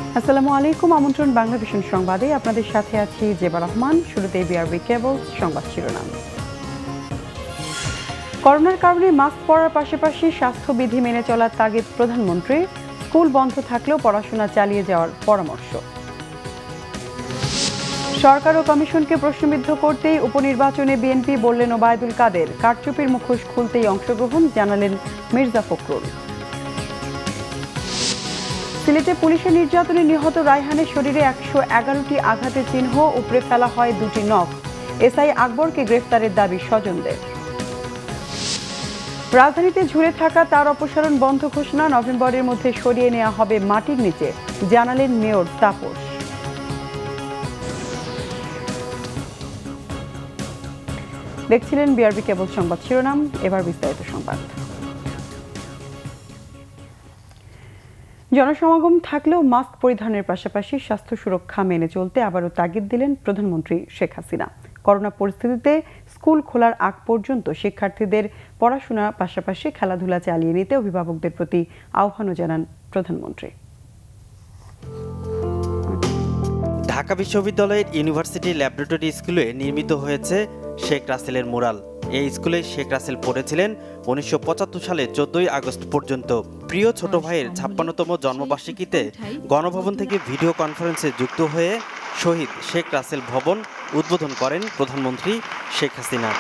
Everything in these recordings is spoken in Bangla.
আসসালামু আলাইকুম। আমন্ত্রণ বাংলা ভিশন সংবাদে, আপনাদের সাথে আছি জেবা রহমান। শুরুতেই বিআরবি কেবল সংবাদ শিরোনাম। করোনার কারণে মাস্ক পরার পাশাপাশি স্বাস্থ্যবিধি মেনে চলার তাগিদ প্রধানমন্ত্রীর। স্কুল বন্ধ থাকলেও পড়াশোনা চালিয়ে যাওয়ার পরামর্শ। সরকার ও কমিশনকে প্রশ্নবিদ্ধ করতেই উপনির্বাচনে বিএনপি, বললেন ওবায়দুল কাদের। কারচুপির মুখোশ খুলতেই অংশগ্রহণ, জানালেন মির্জা ফখরুল। সিলেটে পুলিশের নির্যাতনে নিহত রায়হানের শরীরে 111টি আঘাতের চিহ্ন, উপড়ে ফেলা হয় 2টি নখ। এসআই আকবরকে গ্রেফতারের দাবি স্বজনদের। রাজধানীতে ঝুলে থাকা তার অপসারণ বন্ধ ঘোষণা, নভেম্বরের মধ্যে সরিয়ে নেওয়া হবে মাটির নিচে, জানালেন মেয়র তাপস। দেখছিলেন বিআরবি কেবল সংবাদ শিরোনাম, এবার বিস্তারিত সংবাদ। জনসমাগম থাকলেও মাস্ক পরিধানের পাশাপাশি স্বাস্থ্য সুরক্ষা মেনে চলতে আবারও তাগিদ দিলেন প্রধানমন্ত্রী শেখ হাসিনা। করোনা পরিস্থিতিতে স্কুল খোলার আগ পর্যন্ত শিক্ষার্থীদের পড়াশোনার পাশাপাশি খেলাধুলা চালিয়ে নিতে অভিভাবকদের প্রতি আহ্বানও জানান প্রধানমন্ত্রী। ঢাকা বিশ্ববিদ্যালয়ের ইউনিভার্সিটি ল্যাবরেটরি স্কুলে নির্মিত হয়েছে শেখ রাসেলের মুরাল। এই স্কুলে শেখ রাসেল পড়েছিলেন 1975 সালে 14ই আগস্ট পর্যন্ত। প্রিয় ছোট ভাইয়ের 56তম জন্মবার্ষিকীতে গণভবন থেকে ভিডিও কনফারেন্সে যুক্ত হয়ে শহীদ শেখ রাসেল ভবন উদ্বোধন করেন প্রধানমন্ত্রী শেখ হাসিনা।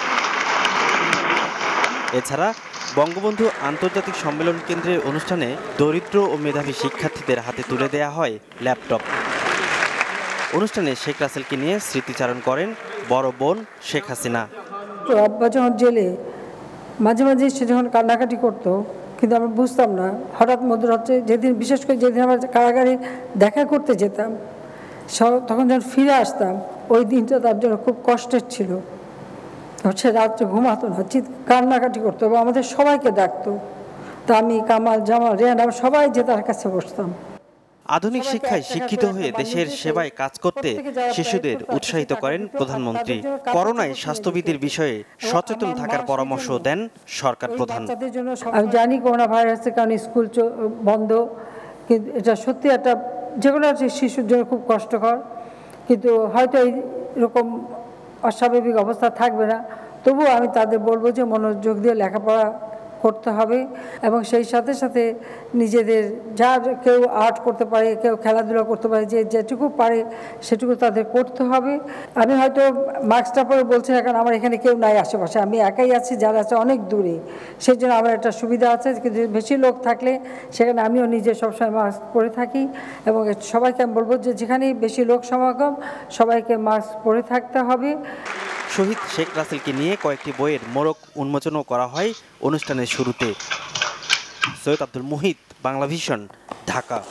এছাড়া বঙ্গবন্ধু আন্তর্জাতিক সম্মেলন কেন্দ্রের অনুষ্ঠানে দরিদ্র ও মেধাবী শিক্ষার্থীদের হাতে তুলে দেয়া হয় ল্যাপটপ। অনুষ্ঠানে শেখ রাসেলকে নিয়ে স্মৃতিচারণ করেন বড় বোন শেখ হাসিনা। আব্বা যখন জেলে মাঝে মাঝে সে যখন কান্নাকাটি করতো, কিন্তু আমরা বুঝতাম না। হঠাৎ মধ্যরাত্রে যেদিন, বিশেষ করে যেদিন আমরা কারাগারে দেখা করতে যেতাম, তখন যখন ফিরে আসতাম, ওই দিনটা তার জন্য খুব কষ্টের ছিল। সে রাত্রে ঘুমাতো না, কান্নাকাটি করতো এবং আমাদের সবাইকে ডাকতো। তা আমি, কামাল, জামাল, রেহান, আমরা সবাই যে তার কাছে বসতাম। আধুনিক শিক্ষায় শিক্ষিত হয়ে দেশের সেবায় কাজ করতে শিশুদের উৎসাহিত করেন প্রধানমন্ত্রী। করোনায় স্বাস্থ্যবিধির বিষয়ে সচেতন থাকার পরামর্শ দেন সরকার প্রধান। আমি জানি করোনা ভাইরাসের কারণে স্কুল বন্ধ, কিন্তু এটা সত্যি একটা যে কোনো একটা শিশুর জন্য খুব কষ্টকর। কিন্তু হয়তো এইরকম অস্বাভাবিক অবস্থা থাকবে না, তবুও আমি তাদের বলবো যে মনোযোগ দিয়ে লেখাপড়া করতে হবে এবং সেই সাথে সাথে নিজেদের, যার কেউ আর্ট করতে পারে, কেউ খেলাধুলা করতে পারে, যে যেটুকু পারে সেটুকু তাদের করতে হবে। আমি হয়তো মাস্কটা পরে বলছি না, কারণ আমার এখানে কেউ নাই আশেপাশে, আমি একাই আছি, যারা আছে অনেক দূরে, সেই জন্য আমার একটা সুবিধা আছে। কিন্তু বেশি লোক থাকলে সেখানে আমিও নিজে সবসময় মাস্ক পরে থাকি এবং সবাইকে আমি বলবো যে যেখানেই বেশি লোক সমাগম সবাইকে মাস্ক পরে থাকতে হবে। শহীদ শেখ রাসেলকে নিয়ে কয়েকটি বইয়ের মোড়ক উন্মোচনও করা হয় অনুষ্ঠানের শুরুতে। সৈয়দ আব্দুল মুহিত, বাংলা ভিশন, ঢাকা।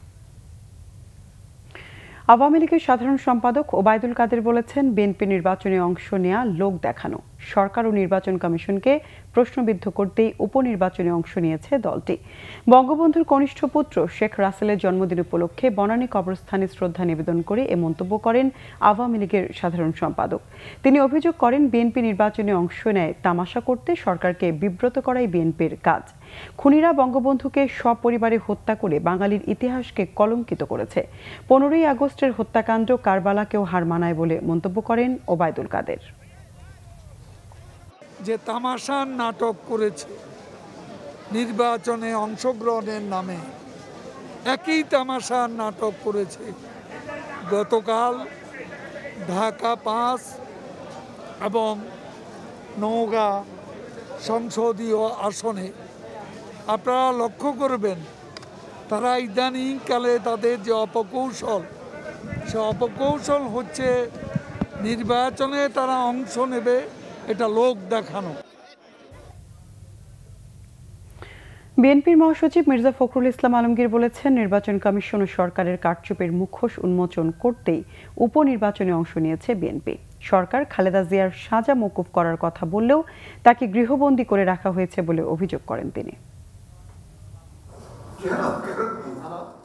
আওয়ামী লীগের সাধারণ সম্পাদক ওবায়দুল কাদের বলেছেন, বিএনপি নির্বাচনে অংশ নেয়া লোক দেখানো। সরকার ও নির্বাচন কমিশনকে প্রশ্নবিদ্ধ করতেই উপনির্বাচনে অংশ নিয়েছে দলটি। বঙ্গবন্ধুর কনিষ্ঠ পুত্র শেখ রাসেলের জন্মদিন উপলক্ষে বনানী কবরস্থানে শ্রদ্ধা নিবেদন করে এ মন্তব্য করেন আওয়ামী লীগের সাধারণ সম্পাদক। তিনি অভিযোগ করেন, বিএনপি নির্বাচনে অংশ নেয় তামাশা করতে, সরকারকে বিব্রত করাই বিএনপির কাজ। খুনিরা বঙ্গবন্ধুকে সপরিবারে হত্যা করে বাঙালির ইতিহাসকে কলঙ্কিত করেছে। 15ই আগস্টের হত্যাকাণ্ড কারবালাকেও হার মানায় বলে মন্তব্য করেন ওবায়দুল কাদের। যে তামাশার নাটক করেছে নির্বাচনে অংশগ্রহণের নামে, একই তামাশার নাটক করেছে গতকাল ঢাকা 5 এবং নওগাঁ সংসদীয় আসনে। আপনারা লক্ষ্য করবেন, তারা ইদানিংকালে তাদের যে অপকৌশল, সে অপকৌশল হচ্ছে নির্বাচনে তারা অংশ নেবে, এটা লোক দেখানো। বিএনপির মহাসচিব মির্জা ফখরুল ইসলাম আলমগীর বলেছেন, নির্বাচন কমিশন ও সরকারের কারচুপির মুখোশ উন্মোচন করতেই উপনির্বাচনে অংশ নিয়েছে বিএনপি। সরকার খালেদা জিয়ার সাজা মওকুফ করার কথা বললেও তাকে গৃহবন্দী করে রাখা হয়েছে বলে অভিযোগ করেন তিনি।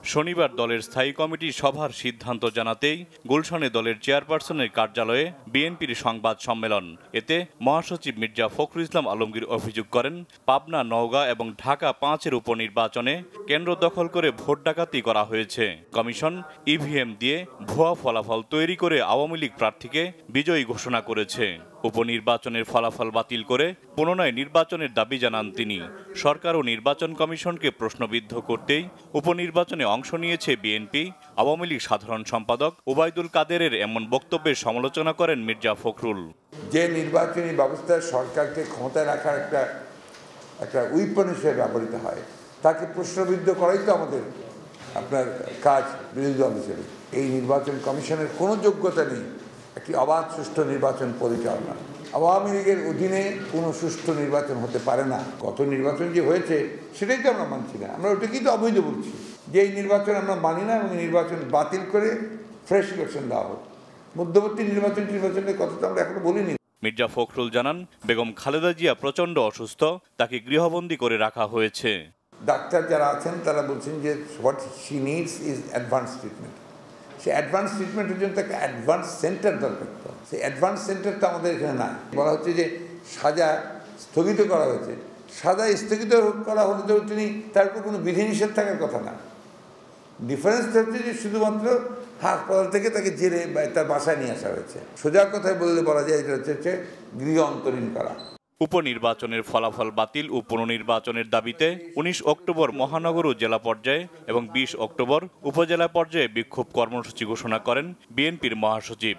শনিবার দলের স্থায়ী কমিটির সভার সিদ্ধান্ত জানাতেই গুলশানে দলের চেয়ারপারসনের কার্যালয়ে বিএনপির সংবাদ সম্মেলন। এতে মহাসচিব মির্জা ফখরুল ইসলাম আলমগীর অভিযোগ করেন, পাবনা, নওগাঁ এবং ঢাকা 5-এর উপনির্বাচনে কেন্দ্র দখল করে ভোট ডাকাতি করা হয়েছে। কমিশন ইভিএম দিয়ে ভুয়া ফলাফল তৈরি করে আওয়ামী লীগ প্রার্থীকে বিজয়ী ঘোষণা করেছে। উপনির্বাচনের ফলাফল বাতিল করে পুনরায় নির্বাচনের দাবি জানান তিনি। সরকার ও নির্বাচন কমিশনকে প্রশ্নবিদ্ধ করতেই উপনির্বাচনে অংশ নিয়েছে বিএনপি। আওয়ামী লীগ সাধারণ সম্পাদক ওবায়দুল কাদেরের এমন বক্তব্যের সমালোচনা করেন মির্জা ফখরুল। যে নির্বাচনী ব্যবস্থা সরকারকে ক্ষমতায় রাখার একটা উইপন হিসেবে ব্যবহৃত হয়, তাকে প্রশ্নবিদ্ধ করাই তো আমাদের কাজ বিরোধী দল হিসেবে। এই নির্বাচন কমিশনের কোনো যোগ্যতা নেই একটি অবাধ সুষ্ঠু নির্বাচন পরিচালনা। আওয়ামী লীগের অধীনে কোনো সুষ্ঠু নির্বাচন হতে পারে না। গত নির্বাচন যে হয়েছে সেটাই তো আমরা মানছি না, আমরা ওটাকেই তো অবৈধ বলছি। যে এই নির্বাচন আমরা মানি না এবং নির্বাচন বাতিল করে ফ্রেশ ইলেকশন দেওয়া হোক। মধ্যবর্তী নির্বাচনের কথা তো আমরা এখনো বলিনি। মির্জা ফখরুল জানান, বেগম খালেদা জিয়া প্রচণ্ড অসুস্থ, তাকে গৃহবন্দী করে রাখা হয়েছে। ডাক্তার যারা আছেন তারা বলছেন যে what she needs is advance treatment. সে অ্যাডভান্স ট্রিটমেন্টের জন্য তাকে অ্যাডভান্স সেন্টার দরকার। সেই অ্যাডভান্স সেন্টার তো আমাদের এখানে নাই। বলা হচ্ছে যে সাজা স্থগিত করা হয়েছে। সাজা স্থগিত করা হলে তো তিনি তার উপর কোনো বিধিনিষেধ থাকার কথা না। ডিফারেন্স হচ্ছে যে শুধুমাত্র হাসপাতাল থেকে তাকে জেলে তার বাসায় নিয়ে আসা হয়েছে। সোজা কথায় বললে বলা যায় এটা হচ্ছে গৃহ অন্তরীণ করা। উপনির্বাচনের ফলাফল বাতিল ও পুনর্নির্বাচনের দাবিতে 19 অক্টোবর মহানগর ও জেলা পর্যায়ে এবং 20 অক্টোবর উপজেলা পর্যায়ে বিক্ষোভ কর্মসূচি ঘোষণা করেন বিএনপির মহাসচিব।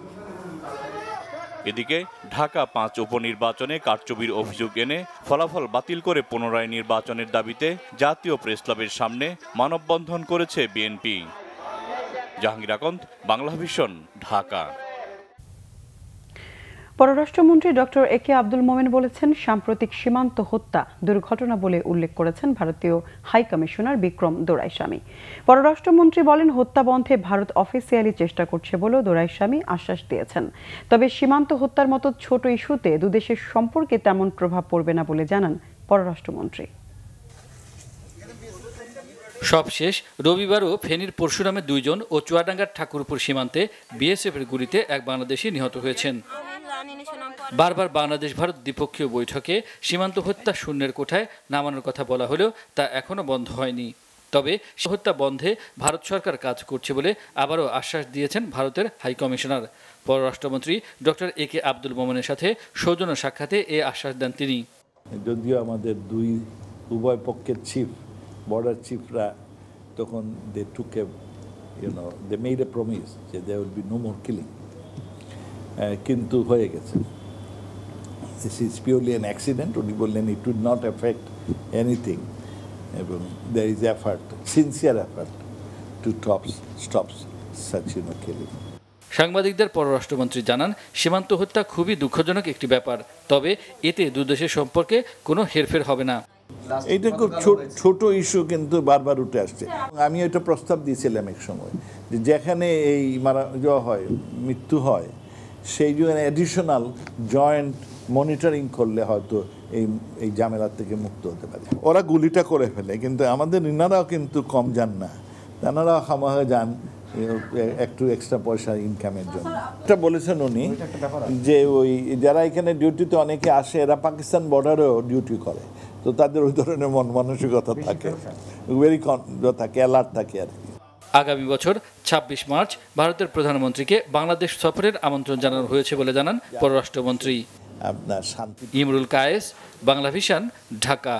এদিকে ঢাকা 5 উপনির্বাচনে কারচুপির অভিযোগ এনে ফলাফল বাতিল করে পুনরায় নির্বাচনের দাবিতে জাতীয় প্রেসক্লাবের সামনে মানববন্ধন করেছে বিএনপি। জাহাঙ্গীর আকন্দ, বাংলা ভিশন, ঢাকা। পররাষ্ট্রমন্ত্রী doctor A K Abdul Momen বলেছেন, সাম্প্রতিক সীমান্ত হত্যা দুর্ঘটনা বলে উল্লেখ করেছেন ভারতীয় হাই কমিশনার বিক্রম দোরাইস্বামী। পররাষ্ট্রমন্ত্রী বলেন, হত্যা বন্ধে ভারত অফিসিয়ালি চেষ্টা করছে বলেও দোরাইস্বামী আশ্বাস দিয়েছেন। তবে সীমান্ত হত্যার মতো ছোট ইস্যুতে দুদেশের সম্পর্কে তেমন প্রভাব পড়বে না বলে জানান পররাষ্ট্রমন্ত্রী। সবশেষ রবিবারও ফেনীর পরশুরামে 2 জন ও চুয়াডাঙ্গার ঠাকুরপুর সীমান্তে বিএসএফের গুলিতে এক বাংলাদেশি নিহত হয়েছেন। বারবার বাংলাদেশ ভারত দ্বিপক্ষীয় বৈঠকে সীমান্ত হত্যা শূন্যের কোঠায় নামানোর কথা বলা হলেও তা এখনও বন্ধ হয়নি। তবে হত্যা বন্ধে ভারত সরকার কাজ করছে বলে আবারও আশ্বাস দিয়েছেন ভারতের হাই কমিশনার। পররাষ্ট্রমন্ত্রী ডক্টর এ কে আব্দুল মোমেনের সাথে সৌজন্য সাক্ষাতে এ আশ্বাস দেন তিনি। যদিও আমাদের উভয় পক্ষের চিফ, বর্ডার চিফরা তখন দে মেড এ প্রমিস যে there will be no more killing, কিন্তু হয়ে গেছে। This is purely an accident. উনি বললেন it will not affect anything এবং there is effort, sincere effort to stop such killing. সাংবাদিকদের পররাষ্ট্রমন্ত্রী জানান, সীমান্ত হত্যা খুবই দুঃখজনক একটি ব্যাপার, তবে এতে দুদেশের সম্পর্কে কোনো হেরফের হবে না। এইটা খুব ছোট ইস্যু, কিন্তু বারবার উঠে আসছে। আমি এটা প্রস্তাব দিয়েছিলাম এক সময় যে যেখানে এই মৃত্যু হয় সেই জন্য অ্যাডিশনাল জয়েন্ট মনিটরিং করলে হয়তো এই ঝামেলার থেকে মুক্ত হতে পারে। ওরা গুলিটা করে ফেলে, কিন্তু আমাদের ইনারাও কিন্তু কম যান না, তেনারাও খামাখা যান একটু এক্সট্রা পয়সা ইনকামের জন্য। এটা বলেছেন উনি যে ওই যারা এখানে ডিউটিতে অনেকে আসে, এরা পাকিস্তান বর্ডারেও ডিউটি করে, তো তাদের ওই ধরনের মন মানসিকতা থাকে, অ্যালার্ট থাকে আর কি। আগামী বছর 26 মার্চ ভারতের প্রধানমন্ত্রীকে বাংলাদেশ সফরের আমন্ত্রণ জানানো হয়েছে বলে জানান পররাষ্ট্রমন্ত্রী। ইমরুল কায়েস, বাংলা ভিশন, ঢাকা।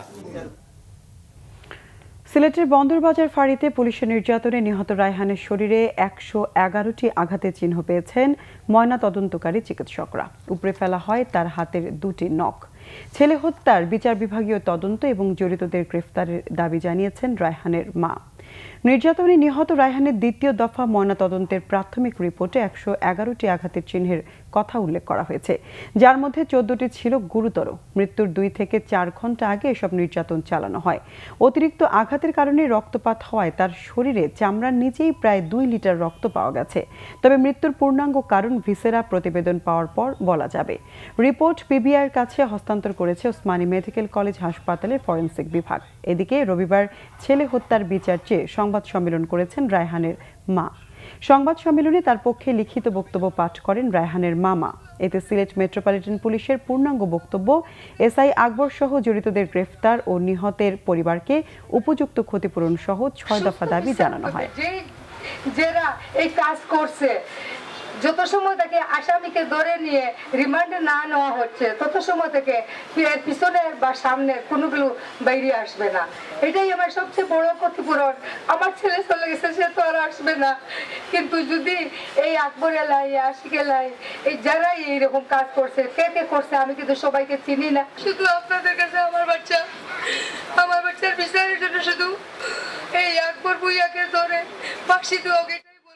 সিলেটের বন্দরবাজার ফাঁড়িতে পুলিশের নির্যাতনে নিহত রায়হানের শরীরে 111টি আঘাতের চিহ্ন পেয়েছেন ময়নাতদন্তকারী চিকিৎসকরা। উপড়ে ফেলা হয় তার হাতের 2টি নখ। ছেলে হত্যার বিচার বিভাগীয় তদন্ত এবং জড়িতদের গ্রেফতারের দাবি জানিয়েছেন রায়হানের মা। নির্যাতনে নিহত রায়হানের দ্বিতীয় দফা ময়নাতদন্তের প্রাথমিক রিপোর্টে 111টি আঘাতের চিহ্নের কথা উল্লেখ করা হয়েছে, যার মধ্যে 14টি ছিল গুরুতর। মৃত্যুর 2 থেকে 4 ঘন্টা আগে এসব নির্যাতন চালানো হয়। অতিরিক্ত আঘাতের কারণে রক্তপাত হওয়ায় তার শরীরে চামড়ার নিচেই প্রায় 2 লিটার রক্ত পাওয়া গেছে। তবে মৃত্যুর পূর্ণাঙ্গ কারণ ভিসেরা প্রতিবেদন পাওয়ার পর বলা যাবে। রিপোর্ট পিবিআইয়ের কাছে হস্তান্তর করেছে ওসমানী মেডিকেল কলেজ হাসপাতালের ফরেনসিক বিভাগ। এদিকে রবিবার ছেলে হত্যার বিচার চেয়ে সংবাদ সম্মেলন করেছেন রায়হানের মা। সংবাদ সম্মেলনে তার পক্ষে লিখিত বক্তব্য পাঠ করেন রায়হানের মামা। এতে সিলেট মেট্রোপলিটন পুলিশের পূর্ণাঙ্গ বক্তব্য, এসআই আকবর সহ জড়িতদের গ্রেফতার ও নিহতের পরিবারকে উপযুক্ত ক্ষতিপূরণ সহ 6 দফা দাবি জানানো হয়। যারা এই কাজ করছে, যত সময় থেকে আসামিকে ধরে নিয়ে রিমান্ডে না নেওয়া হচ্ছে তত সময় থেকে পিছনের বা সামনে কোনোগুলো বাইরে আসবে না। এটাই আমার সবচেয়ে বড় ক্ষতিপূরণ। আমার ছেলে চলে গেছে, সে তো আর আসবে না। কিন্তু যদি এই আকবর এলাই, আশিক এলাই, এই যারাই এইরকম কাজ করছে, কে কে করছে আমি কিন্তু সবাইকে চিনি না। শুধু আপনাদের কাছে আমার বাচ্চার বিচারের জন্য শুধু এই আকবর ভুইয়াকে ধরে ফাঁসি দেওয়া।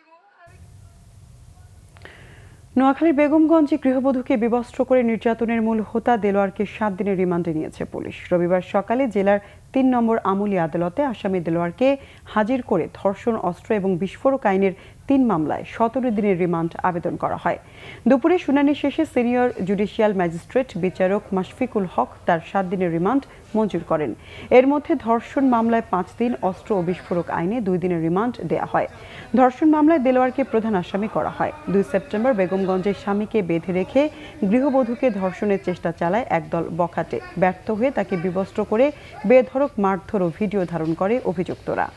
নোয়াখালীর বেগমগঞ্জে গৃহবধূকে বিবস্ত্র করে নির্যাতনের মূল হোতা দেলোয়ারকে 7 দিনের রিমান্ডে নিয়েছে পুলিশ। রবিবার সকালে জেলার 3 নম্বর আমুলি আদালতে আসামি দেলোয়ারকে হাজির করে ধর্ষণ, অস্ত্র এবং বিস্ফোরক আইনের 3 মামলায় 17 দিনের রিমান্ড আবেদন করা হয়। দুপুরে শুনানি শেষে সিনিয়র জুডিশিয়াল ম্যাজিস্ট্রেট বিচারক মাশফিকুল হক তার 7 দিনের রিমান্ড মঞ্জুর করেন। এর মধ্যে ধর্ষণ মামলায় 5 দিন, অস্ত্র ও বিস্ফোরক আইনে 2 দিনের রিমান্ড দেয়া হয়। ধর্ষণ মামলায় দেলোয়ারকে প্রধান আসামি করা হয়। 2 সেপ্টেম্বর বেগমগঞ্জের স্বামীকে বেঁধে রেখে গৃহবধূকে ধর্ষণের চেষ্টা চালায় একদল বখাটে। ব্যর্থ হয়ে তাকে বিবস্ত্র করে বেধড়ক মারধর ও ভিডিও ধারণ করে অভিযুক্তরা।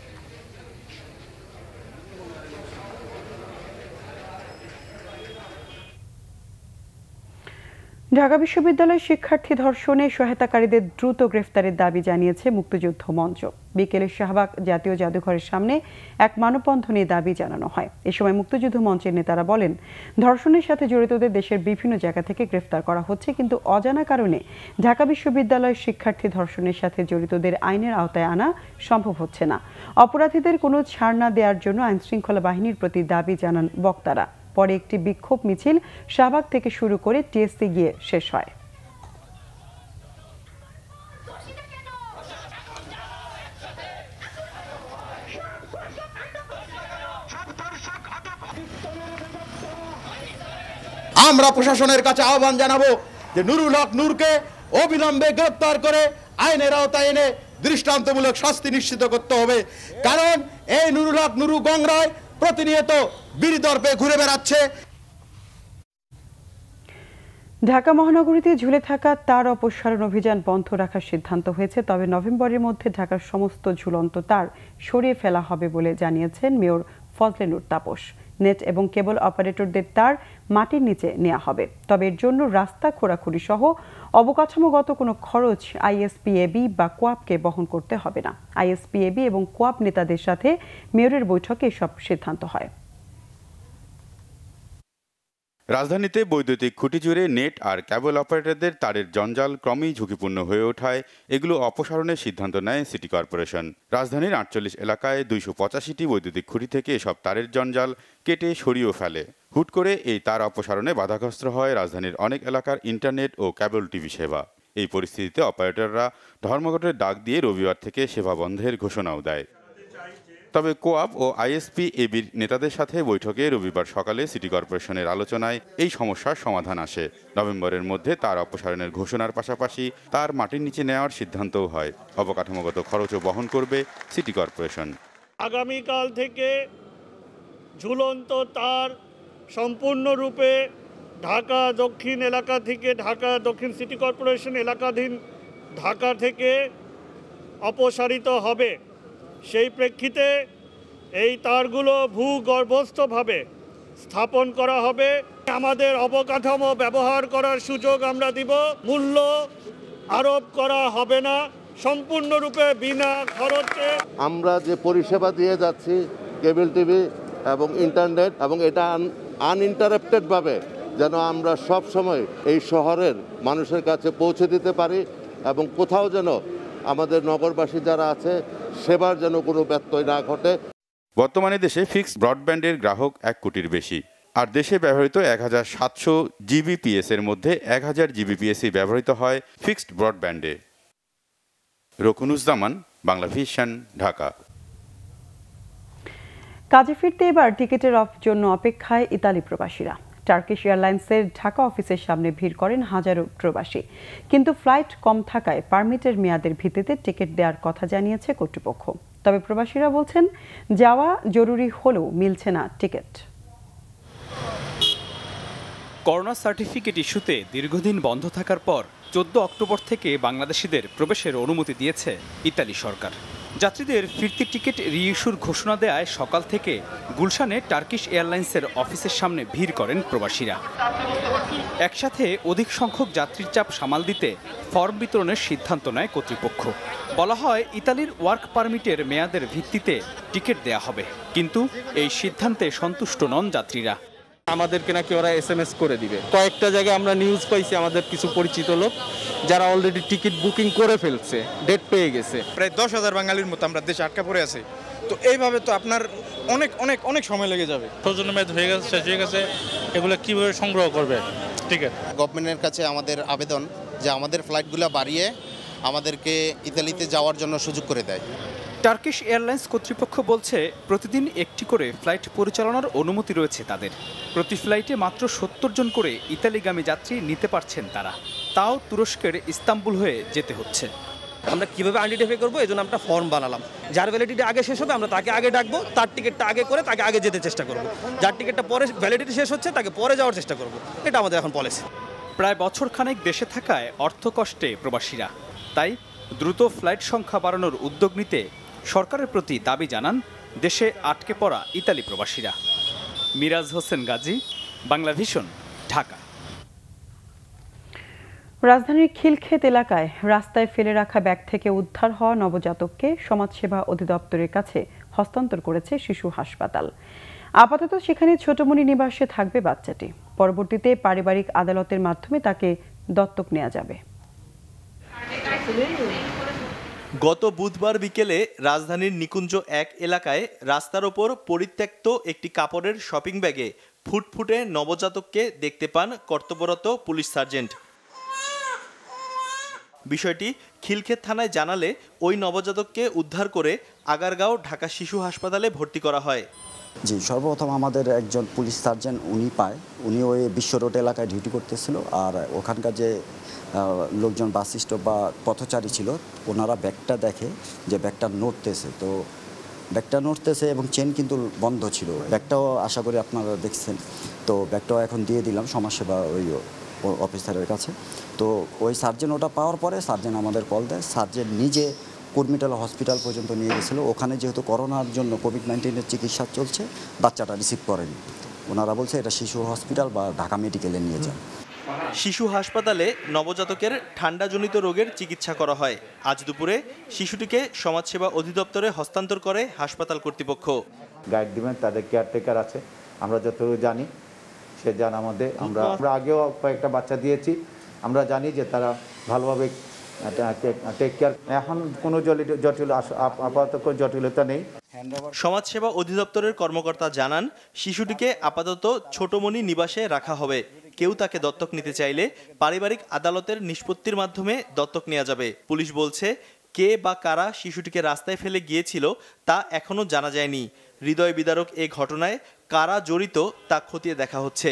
ঢাকা বিশ্ববিদ্যালয়ের শিক্ষার্থী ধর্ষণে সহায়তাকারীদের দ্রুত গ্রেফতারের দাবি জানিয়েছে মুক্তিযুদ্ধ মঞ্চ। বিকেলে শাহবাগ জাতীয় জাদুঘরের সামনে এক মানববন্ধনে দাবি জানানো হয়। এ সময় মুক্তিযুদ্ধ মঞ্চের নেতারা বলেন, ধর্ষণের সাথে জড়িতদের দেশের বিভিন্ন জায়গা থেকে গ্রেফতার করা হচ্ছে, কিন্তু অজানা কারণে ঢাকা বিশ্ববিদ্যালয়ের শিক্ষার্থী ধর্ষণের সাথে জড়িতদের আইনের আওতায় আনা সম্ভব হচ্ছে না। অপরাধীদের কোনো ছাড় না দেওয়ার জন্য আইনশৃঙ্খলা বাহিনীর প্রতি দাবি জানান বক্তারা। পরে একটি বিক্ষোভ মিছিল শাহবাগ থেকে শুরু করে টিএসসি গিয়ে শেষ হয়। আমরা প্রশাসনের কাছে আহ্বান জানাবো যে নুরুল হক নূরকে অবিলম্বে গ্রেফতার করে আইনের আওতায় এনে দৃষ্টান্তমূলক শাস্তি নিশ্চিত করতে হবে। কারণ এই নুরুল হক নুরু গংরায় প্রতিনিয়ত বিড়িদর্পে ঘুরে বেড়াচ্ছে। ঢাকা মহানগরীতে ঝুলে থাকা তার অপসারণ অভিযান বন্ধ রাখার সিদ্ধান্ত হয়েছে। তবে নভেম্বরের মধ্যে ঢাকার সমস্ত ঝুলন্ত তার সরিয়ে ফেলা হবে বলে জানিয়েছেন মেয়র ফজলে নূর তাপস। নেট এবং কেবল অপারেটরদের তার মাটির নিচে নেওয়া হবে। তবে এর জন্য রাস্তা খোঁড়াখুড়ি সহ অবকাঠামোগত কোনো খরচ আইএসপিএবি বা কোয়াপকে বহন করতে হবে না। আইএসপিএবি এবং কোয়াপ নেতাদের সাথে মেয়রের বৈঠকে এসব সিদ্ধান্ত হয়। রাজধানীতে বৈদ্যুতিক খুঁটি জুড়ে নেট আর কেবল অপারেটরদের তারের জঞ্জাল ক্রমেই ঝুঁকিপূর্ণ হয়ে ওঠায় এগুলো অপসারণের সিদ্ধান্ত নেয় সিটি কর্পোরেশন। রাজধানীর 48 এলাকায় 285টি বৈদ্যুতিক খুঁটি থেকে এসব তারের জঞ্জাল কেটে সরিয়েও ফেলে। হুট করে এই তার অপসারণে বাধাগ্রস্ত হয় রাজধানীর অনেক এলাকার ইন্টারনেট ও কেবল টিভি সেবা। এই পরিস্থিতিতে অপারেটররা ধর্মঘটের ডাক দিয়ে রবিবার থেকে সেবা বন্ধের ঘোষণাও দেয়। তবে কোয়াপ ও আইএসপিএবির নেতাদের সাথে বৈঠকে রবিবার সকালে সিটি কর্পোরেশনের আলোচনায় এই সমস্যার সমাধান আসে। নভেম্বরের মধ্যে তার অপসারণের ঘোষণার পাশাপাশি তার মাটির নিচে নেওয়ার সিদ্ধান্তও হয়। অবকাঠামোগত খরচও বহন করবে সিটি কর্পোরেশন। আগামীকাল থেকে ঝুলন্ত তার সম্পূর্ণরূপে ঢাকা দক্ষিণ এলাকা থেকে, ঢাকা দক্ষিণ সিটি কর্পোরেশন এলাকাধীন ঢাকা থেকে অপসারিত হবে। সেই প্রেক্ষিতে এই তারগুলো ভূগর্ভস্থভাবে স্থাপন করা হবে। আমাদের অবকাঠামো ব্যবহার করার সুযোগ আমরা দিব। মূল্য আরোপ করা হবে না, সম্পূর্ণরূপে বিনা খরচে। আমরা যে পরিষেবা দিয়ে যাচ্ছি কেবল টিভি এবং ইন্টারনেট, এবং এটা আনইন্টারাপ্টেডভাবে যেন আমরা সব সময় এই শহরের মানুষের কাছে পৌঁছে দিতে পারি, এবং কোথাও যেন আমাদের নগরবাসী যারা আছে সেবার যেন কোনো ব্যত্যয় না ঘটে। বর্তমানে দেশে ফিক্সড ব্রডব্যান্ডের গ্রাহক 1 কোটির বেশি, আর দেশে ব্যবহৃত 1700 জিবিপিএস এর মধ্যে 1000 জিবিপিএসই ব্যবহৃত হয় ফিক্সড ব্রডব্যান্ডে। রকুনুজ্জামান, বাংলা ভিশন, ঢাকা। কাজে ফিরতে এবার টিকিটের জন্য অপেক্ষায় ইতালি প্রবাসীরা। টার্কিশ এয়ারলাইন্সের ঢাকা অফিসের সামনে ভিড় করেন হাজারো প্রবাসী, কিন্তু ফ্লাইট কম থাকায় পারমিটের মেয়াদের ভিত্তিতে টিকিট দেওয়ার কথা জানিয়েছে কর্তৃপক্ষ। তবে প্রবাসীরা বলছেন যাওয়া জরুরি হলেও মিলছে না টিকিট। করোনা সার্টিফিকেট ইস্যুতে দীর্ঘদিন বন্ধ থাকার পর 14 অক্টোবর থেকে বাংলাদেশিদের প্রবেশের অনুমতি দিয়েছে ইতালি সরকার। যাত্রীদের ফিরতি টিকিট রিইস্যুর ঘোষণা দেওয়ায় সকাল থেকে গুলশানে টার্কিশ এয়ারলাইন্সের অফিসের সামনে ভিড় করেন প্রবাসীরা। একসাথে অধিক সংখ্যক যাত্রীর চাপ সামাল দিতে ফর্ম বিতরণের সিদ্ধান্ত নেয় কর্তৃপক্ষ। বলা হয় ইতালির ওয়ার্ক পারমিটের মেয়াদের ভিত্তিতে টিকিট দেয়া হবে, কিন্তু এই সিদ্ধান্তে সন্তুষ্ট নন যাত্রীরা। আমাদেরকে নাকি ওরা SMS করে দিবে। কয়েকটা জায়গায় আমরা নিউজ পাইছি, আমাদের কিছু পরিচিত লোক যারা অলরেডি টিকিট বুকিং করে ফেলছে, ডেট পেয়ে গেছে। প্রায় 10,000 বাঙালির মতো আমরা দেশে আটকা পড়ে আছি। তো এইভাবে তো আপনার অনেক অনেক অনেক সময় লেগে যাবে। প্রয়োজনীয় মেয়াদ হয়ে গেছে, শেষ হয়ে গেছে, এগুলো কীভাবে সংগ্রহ করবে টিকিট? গভর্নমেন্টের কাছে আমাদের আবেদন যে আমাদের ফ্লাইটগুলো বাড়িয়ে আমাদেরকে ইতালিতে যাওয়ার জন্য সুযোগ করে দেয়। টার্কিশ এয়ারলাইন্স কর্তৃপক্ষ বলছে প্রতিদিন একটি করে ফ্লাইট পরিচালনার অনুমতি রয়েছে তাদের। প্রতি ফ্লাইটে মাত্র 70 জন করে ইতালিগামী যাত্রী নিতে পারছেন তারা, তাও তুরস্কের ইস্তাম্বুল হয়ে যেতে হচ্ছে। আমরা কিভাবে আইডেন্টিফাই করবো, এই জন্য আমরা ফর্ম বানালাম। যার ভ্যালিডিটি আগে শেষ হবে আমরা তাকে আগে ডাকবো, তার টিকিটটা আগে করে তাকে আগে যেতে চেষ্টা করব। যার টিকিটটা পরে ভ্যালিডিটি শেষ হচ্ছে তাকে পরে যাওয়ার চেষ্টা করব। এটা আমাদের এখন পলিসি। প্রায় বছরখানেক দেশে থাকায় অর্থকষ্টে প্রবাসীরা, তাই দ্রুত ফ্লাইট সংখ্যা বাড়ানোর উদ্যোগ নিতে সরকারের প্রতি দাবি জানান দেশে আটকে পড়া ইতালি প্রবাসীরা। মিরাজ হোসেন গাজী, বাংলাভিশন, ঢাকা। রাজধানীর খিলক্ষেত এলাকায় রাস্তায় ফেলে রাখা ব্যাগ থেকে উদ্ধার হওয়া নবজাতককে সমাজসেবা অধিদপ্তরের কাছে হস্তান্তর করেছে শিশু হাসপাতাল। আপাতত সেখানে ছোটমণি নিবাসে থাকবে বাচ্চাটি। পরবর্তীতে পারিবারিক আদালতের মাধ্যমে তাকে দত্তক নেওয়া যাবে। গত বুধবার বিকেলে রাজধানীর নিকুঞ্জ 1 এলাকায় রাস্তার ওপর পরিত্যক্ত একটি কাপড়ের শপিং ব্যাগে ফুটফুটে নবজাতককে দেখতে পান কর্তব্যরত পুলিশ সার্জেন্ট। বিষয়টি খিলক্ষেত থানায় জানালে ওই নবজাতককে উদ্ধার করে আগারগাঁও ঢাকা শিশু হাসপাতালে ভর্তি করা হয়। জি, সর্বপ্রথম আমাদের একজন পুলিশ সার্জেন্ট উনি ওই বিশ্ব রোড এলাকায় ডিউটি করতেছিল। আর ওখানকার যে লোকজন বাস স্টপ বা পথচারী ছিল, ওনারা ব্যাগটা দেখে যে ব্যাগটা নড়তেছে এবং চেন কিন্তু বন্ধ ছিল। ব্যাগটাও আশা করি আপনারা দেখছেন। তো ব্যাগটাও এখন দিয়ে দিলাম সমাজসেবা ওই অফিসারের কাছে। তো ওই সার্জেন্ট ওটা পাওয়ার পরে সার্জেন্ট আমাদের কল দেয়। সার্জেন্ট নিজে কুর্মিটোলা হসপিটাল পর্যন্ত নিয়ে গেছিলো। ওখানে যেহেতু করোনার জন্য কোভিড-19-এর চিকিৎসা চলছে, বাচ্চাটা রিসিভ করেনি। ওনারা বলছে এটা শিশু হসপিটাল বা ঢাকা মেডিকেলে নিয়ে যান। শিশু হাসপাতালে নবজাতকের ঠান্ডাজনিত রোগের চিকিৎসা করা হয়। আজ দুপুরে শিশুটিকে সমাজসেবা অধিদপ্তরে হস্তান্তর করে হাসপাতাল কর্তৃপক্ষ। গাইড দিবেন, তাদের কেয়ারটেকার আছে, আমরা যতটুকু জানি সে জান আমাদের। আমরা আগেও কয়েকটা বাচ্চা দিয়েছি, আমরা জানি যে তারা ভালোভাবে টেক কেয়ার। এখন কোনো আপাতত জটিলতা নেই। সমাজসেবা অধিদপ্তরের কর্মকর্তা জানান শিশুটিকে আপাতত ছোটমণি নিবাসে রাখা হবে। কেউ তাকে দত্তক নিতে চাইলে পারিবারিক আদালতের নিষ্পত্তির মাধ্যমে দত্তক নেওয়া যাবে। পুলিশ বলছে কে বা কারা শিশুটিকে রাস্তায় ফেলে গিয়েছিল তা এখনো জানা যায়নি। হৃদয় বিদারক এ ঘটনায় কারা জড়িত তা খতিয়ে দেখা হচ্ছে।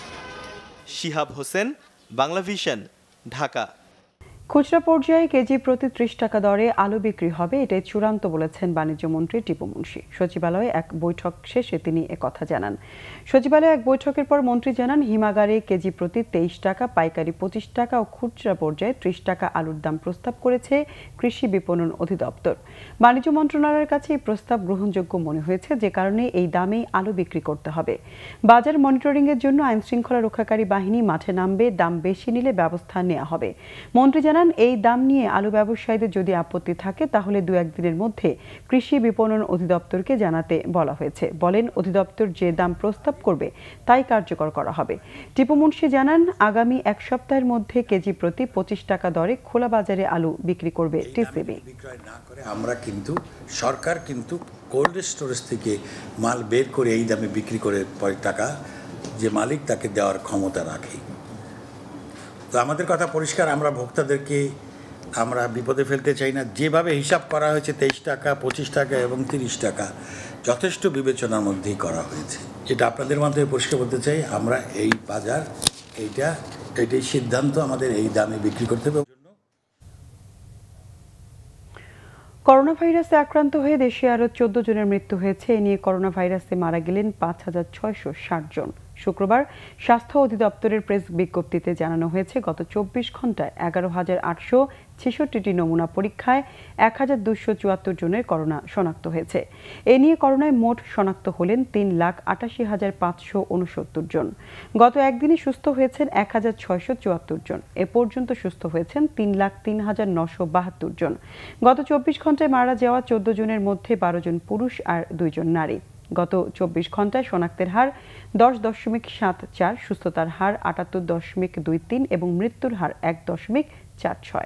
শিহাব হোসেন, বাংলাভিশন, ঢাকা। খুচরা পর্যায়ে কেজি প্রতি 30 টাকা দরে আলু বিক্রি হবে, এটাই চূড়ান্ত বলেছেন বাণিজ্য মন্ত্রী টিপু মুনশি। সচিবালয়ে এক বৈঠক শেষে তিনি একথা জানান। সচিবালয়ে এক বৈঠকের পর মন্ত্রী জানান হিমাগারে কেজি প্রতি 23 টাকা, পাইকারি 25 টাকা ও খুচরা পর্যায়ে 30 টাকা আলুর দাম প্রস্তাব করেছে কৃষি বিপণন অধিদপ্তর। বাণিজ্য মন্ত্রণালয়ের কাছে এই প্রস্তাব গ্রহণযোগ্য মনে হয়েছে, যে কারণে এই দামেই আলু বিক্রি করতে হবে। বাজার মনিটরিংয়ের জন্য আইন শৃঙ্খলা রক্ষাকারী বাহিনী মাঠে নামবে, দাম বেশি নিলে ব্যবস্থা নেওয়া হবে। মন্ত্রী জানান এই দাম নিয়ে আলু ব্যবসায়ীদের যদি আপত্তি থাকে তাহলে 2-1 দিনের মধ্যে কৃষি বিপণন অধিদপ্তরকে জানাতে বলা হয়েছে। বলেন অধিদপ্তর যে দাম প্রস্তাব করবে তাই কার্যকর করা হবে। টিপু মুনশি জানান আগামী 1 সপ্তাহের মধ্যে কেজি প্রতি 25 টাকা দরে খোলা বাজারে আলু বিক্রি করবে টিসিবি। আমরা কিন্তু সরকার কিন্তু কোল্ড স্টোরেজ থেকে মাল বের করে এই দামে বিক্রি করে পরে টাকা যে মালিক তাকে দেওয়ার ক্ষমতা রাখে। তো আমাদের কথা পরিষ্কার, আমরা ভোক্তাদেরকে আমরা বিপদে ফেলতে চাই না। যেভাবে হিসাব করা হয়েছে 23 টাকা, 25 টাকা এবং 30 টাকা যথেষ্ট বিবেচনার মধ্যেই করা হয়েছে। যেটা আপনাদের মাধ্যমে পরিষ্কার বলতে চাই, আমরা এই বাজার এইটাই সিদ্ধান্ত, আমাদের এই দামে বিক্রি করতে হবে। করোনা ভাইরাসে আক্রান্ত হয়ে দেশে আরও 14 জনের মৃত্যু হয়েছে। এ নিয়ে করোনা ভাইরাসে মারা গেলেন 5660 জন। শুক্রবার স্বাস্থ্য অধিদপ্তরের প্রেস বিজ্ঞপ্তিতে জানানো হয়েছে, গত 24 ঘন্টায় 11,866টি নমুনা পরীক্ষায় 1274 জনের করোনা শনাক্ত হয়েছে। এ নিয়ে করোনায় মোট শনাক্ত হলেন 3,88,569 জন। গত একদিনে সুস্থ হয়েছেন 1,674 জন। এ পর্যন্ত সুস্থ হয়েছেন 3,03,972 জন। গত 24 ঘন্টায় মারা যাওয়া 14 জনের মধ্যে 12 জন পুরুষ আর 2 জন নারী। গত 24 ঘন্টায় শনাক্তের হার 10.74, সুস্থতার হার 78.23 এবং মৃত্যুর হার 1.46।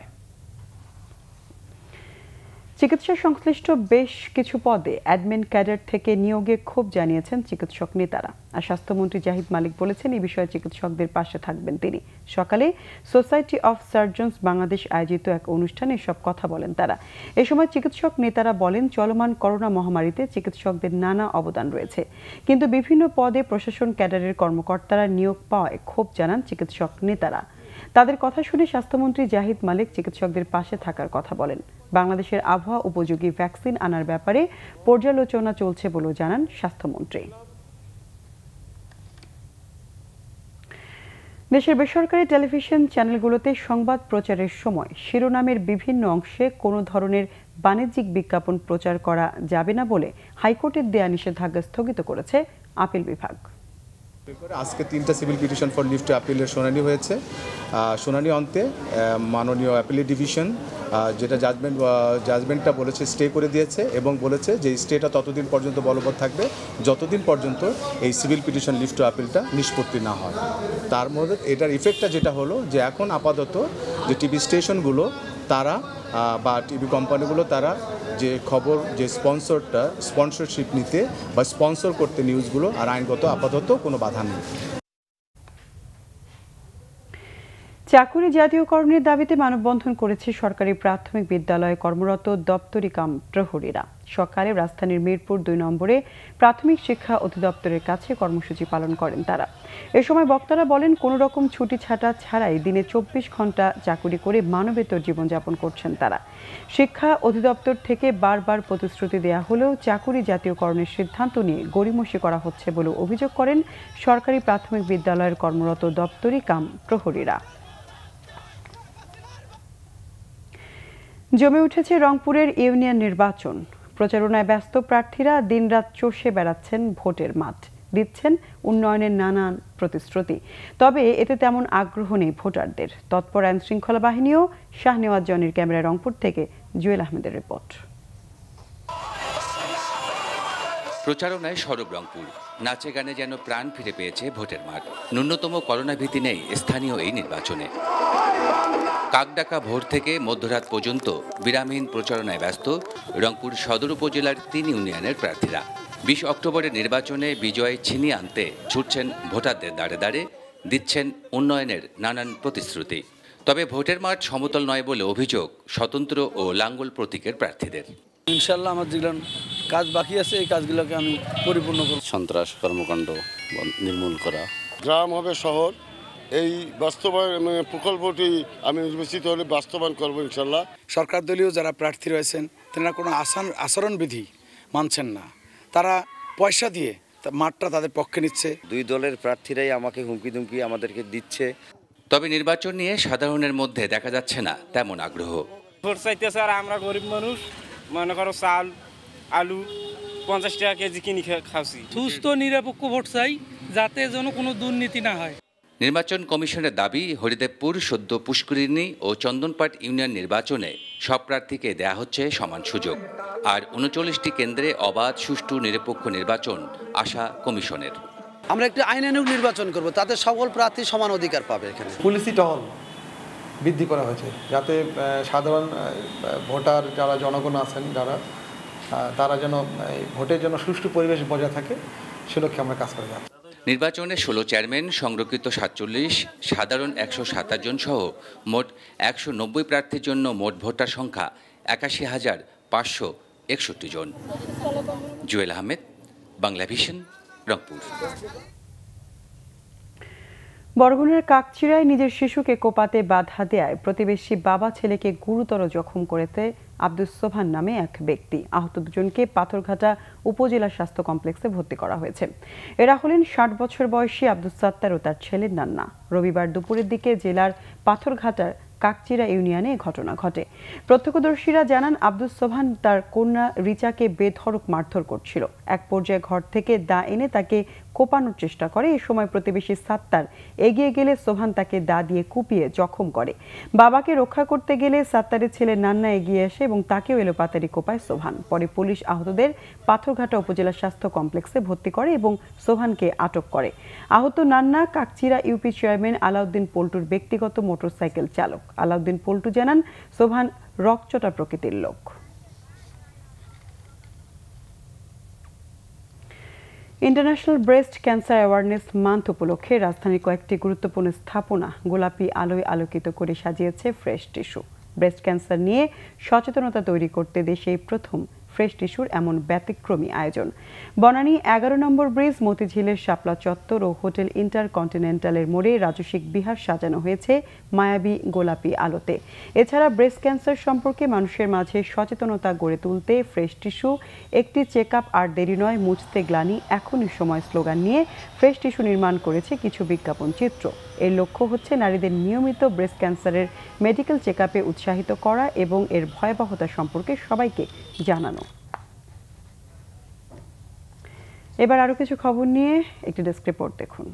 চিকিৎসা সংশ্লিষ্ট বেশ কিছু পদে অ্যাডমিন ক্যাডার থেকে নিয়োগে ক্ষোভ জানিয়েছেন চিকিৎসক নেতারা। আর স্বাস্থ্যমন্ত্রী জাহিদ মালিক বলেছেন, এই বিষয়ে চিকিৎসকদের পাশে থাকবেন তিনি। সকালে সোসাইটি অফ সার্জনস বাংলাদেশ আয়োজিত এক অনুষ্ঠানে এসব কথা বলেন তারা। এ সময় চিকিৎসক নেতারা বলেন, চলমান করোনা মহামারীতে চিকিৎসকদের নানা অবদান রয়েছে, কিন্তু বিভিন্ন পদে প্রশাসন ক্যাডারের কর্মকর্তারা নিয়োগ পাওয়ায় ক্ষোভ জানান চিকিৎসক নেতারা। তাদের কথা শুনে স্বাস্থ্যমন্ত্রী জাহিদ মালিক চিকিৎসকদের পাশে থাকার কথা বলেন। বাংলাদেশের আবহাওয়া উপযোগী ভ্যাকসিন আনার ব্যাপারে পর্যালোচনা চলছে বলেও জানান স্বাস্থ্যমন্ত্রী। দেশের বেসরকারি টেলিভিশন চ্যানেলগুলোতে সংবাদ প্রচারের সময় শিরোনামের বিভিন্ন অংশে কোনো ধরনের বাণিজ্যিক বিজ্ঞাপন প্রচার করা যাবে না বলে হাইকোর্টের দেয়া নিষেধাজ্ঞা স্থগিত করেছে আপিল বিভাগ। আজকে 3টা civil petition for leave to আপিলের শুনানি হয়েছে। শুনানি অন্তে মাননীয় অ্যাপিলেট ডিভিশন যেটা জাজমেন্টটা বলেছে স্টে করে দিয়েছে এবং বলেছে যে স্টেটা ততদিন পর্যন্ত বলবৎ থাকবে যতদিন পর্যন্ত এই সিভিল পিটিশন লিভ টু আপিলটা নিষ্পত্তি না হয়। তার মধ্যে এটার ইফেক্টটা যেটা হলো যে এখন আপাতত যে টিভি স্টেশনগুলো তারা বা টিভি কোম্পানিগুলো তারা যে খবর যে স্পন্সরশিপ নিতে বা স্পন্সর করতে নিউজগুলো আর আইনগত আপাতত কোনো বাধা নেই। চাকুরি জাতীয়করণের দাবিতে মানববন্ধন করেছে সরকারি প্রাথমিক বিদ্যালয়ে কর্মরত দপ্তরি কাম প্রহরীরা। সকালে রাজধানীর মিরপুর 2 নম্বরে প্রাথমিক শিক্ষা অধিদপ্তরের কাছে কর্মসূচি পালন করেন তারা। এ সময় বক্তারা বলেন, কোনো রকম ছুটি ছাটা ছাড়াই দিনে 24 ঘন্টা চাকুরি করে মানবেতর জীবনযাপন করছেন তারা। শিক্ষা অধিদপ্তর থেকে বারবার প্রতিশ্রুতি দেয়া হলেও চাকুরি জাতীয়করণের সিদ্ধান্ত নিয়ে গড়িমসি করা হচ্ছে বলে অভিযোগ করেন সরকারি প্রাথমিক বিদ্যালয়ের কর্মরত দপ্তরি কাম প্রহরীরা। জমে উঠেছে রংপুরের ইউনিয়ন নির্বাচন। প্রচারণায় ব্যস্ত প্রার্থীরা দিনরাত চষে বেড়াচ্ছেন ভোটের মাঠ, দিচ্ছেন উন্নয়নের নানান প্রতিশ্রুতি। তবে এতে তেমন আগ্রহ নেই ভোটারদের। তৎপর আইন শৃঙ্খলা বাহিনীও। শাহনেওয়াজ জনির ক্যামেরায় রংপুর থেকে জুয়েল আহমেদের রিপোর্ট। প্রচারণায় সরব রংপুর, নাচে গানে যেন প্রাণ ফিরে পেয়েছে ভোটের মাঠ। ন্যূনতম করোনা ভীতি নেই স্থানীয় এই নির্বাচনে। কাকডাকা ভোর থেকে মধ্যরাত পর্যন্ত বিরামহীন প্রচারণায় ব্যস্ত রংপুর সদর উপজেলার 3 ইউনিয়নের প্রার্থীরা। 20 অক্টোবরের নির্বাচনে বিজয় ছিনিয়ে আনতে ছুটছেন ভোটারদের দাঁড়ে দাঁড়ে, দিচ্ছেন উন্নয়নের নানান প্রতিশ্রুতি। তবে ভোটের মাঠ সমতল নয় বলে অভিযোগ স্বতন্ত্র ও লাঙ্গল প্রতীকের প্রার্থীদের। ইনশাল্লাহ আমার যেগুলো কাজ বাকি আছে এই কাজগুলোকে আমি পরিপূর্ণ করব। সন্ত্রাস কর্মকাণ্ড নির্মূল করা, গ্রাম হবে শহর, এই বাস্তবায়ন প্রকল্পটি আমি নির্বাচিত হলে বাস্তবায়ন করবো ইনশাল্লাহ। সরকার দলীয় যারা প্রার্থী রয়েছেন তারা কোনো আচরণবিধি মানছেন না, তারা পয়সা দিয়ে মাঠটা তাদের পক্ষে নিচ্ছে। 2 দলের প্রার্থীরাই আমাকে হুমকি ধুমকি আমাদেরকে দিচ্ছে। তবে নির্বাচন নিয়ে সাধারণের মধ্যে দেখা যাচ্ছে না তেমন আগ্রহ। ভোট চাইতেছে আর আমরা গরিব মানুষ, মনে করো চাল আলু 50 টাকা কেজি কিনে খাচ্ছি। সুস্থ নিরপেক্ষ ভোট চাই, যাতে যেন কোনো দুর্নীতি না হয়। নির্বাচন কমিশনের দাবি, হরিদেবপুর, সদ্য পুষ্করিণী ও চন্দনপাট ইউনিয়ন নির্বাচনে সব প্রার্থীকে দেয়া হচ্ছে সমান সুযোগ। আর 39টি কেন্দ্রে অবাধ, সুষ্ঠু, নিরপেক্ষ নির্বাচন আশা কমিশনের। আমরা একটি আইনানুগ নির্বাচন করব, তাতে সকল প্রার্থী সমান অধিকার পাবে। এখানে পুলিশি টহল বৃদ্ধি করা হয়েছে, যাতে সাধারণ ভোটার যারা জনগণ আছেন তারা যেন ভোটের জন্য সুষ্ঠু পরিবেশ বজায় থাকে, সে লক্ষ্যে আমরা কাজ করে যাচ্ছি। নির্বাচনে 16 চেয়ারম্যান, সংরক্ষিত 47, সাধারণ 127 জন সহ মোট 190 প্রার্থীর জন্য মোট ভোটার সংখ্যা 81,561 জন। জুয়েল আহমেদ, বাংলা ভিশন, রংপুর। বরগুনার কাকচিড়ায় নিজের শিশুকে কোপাতে বাধা দেয় প্রতিবেশী বাবা ছেলেকে গুরুতর জখম করেছে আব্দুস সোবহান নামে এক ব্যক্তি। আহত দুজনকে পাথরঘাটা উপজেলা স্বাস্থ্য কমপ্লেক্সে ভর্তি করা হয়েছে। এরা হলেন 60 বছর বয়সী আব্দুস সাত্তার ও তার ছেলে নান্না। রবিবার দুপুরের দিকে জেলার পাথরঘাটার কাকচিড়া ইউনিয়নে ঘটনা ঘটে। প্রত্যক্ষদর্শীরা জানান আব্দুস সোবহান তার কন্যা রিচাকে বেধড়ক মারধর করছিল। এক পর্যায়ে ঘর থেকে দা এনে তাকে কোপানোর চেষ্টা করে। এ সময় প্রতিবেশী সাত্তার এগিয়ে গেলে সোবহান তাকে দা দিয়ে কুপিয়ে জখম করে। বাবাকে রক্ষা করতে গেলে সাত্তারের ছেলে নান্না এগিয়ে আসে এবং তাকেও এলোপাতাড়ি কোপায় সোবহান। পরে পুলিশ আহতদের পাথরঘাটা উপজেলা স্বাস্থ্য কমপ্লেক্সে ভর্তি করে এবং সোবহানকে আটক করে। আহত নান্না কাকচিড়া ইউপি চেয়ারম্যান আলাউদ্দিন পল্টুর ব্যক্তিগত মোটরসাইকেল চালক। আলাউদ্দিন পল্টু জানান সোবহান রকচটা প্রকৃতির লোক। International breast cancer awareness month উপলক্ষে রাজধানীর কয়েকটি গুরুত্বপূর্ণ স্থাপনা গোলাপি আলোয় আলোকিত করে সাজিয়েছে ফ্রেশ টিস্যু। ব্রেস্ট ক্যান্সার নিয়ে সচেতনতা তৈরি করতে দেশে প্রথম ফ্রেশ টিস্যুর এমন ব্যতিক্রমী আয়োজন। বনানী 11 নম্বর ব্রিজ, মতিঝিলের শাপলা চত্বর ও হোটেল ইন্টারকন্টিনেন্টালের মোড়ে রাজসিক বিহার সাজানো হয়েছে মায়াবী গোলাপি আলোতে। এছাড়া ব্রেস্ট ক্যান্সার সম্পর্কে মানুষের মাঝে সচেতনতা গড়ে তুলতে ফ্রেশ টিস্যু, একটি চেক আপ আর দেরি নয়, মুছতে গ্লানি, এখনই সময় স্লোগান নিয়ে ফ্রেশ টিস্যু নির্মাণ করেছে কিছু বিজ্ঞাপন চিত্র। এর লক্ষ্য হচ্ছে নারীদের নিয়মিত ব্রেস্ট ক্যান্সারের মেডিকেল চেক আপে উৎসাহিত করা এবং এর ভয়াবহতা সম্পর্কে সবাইকে জানানো। এবার আরো কিছু খবর নিয়ে একটি ডেস্ক রিপোর্ট দেখুন।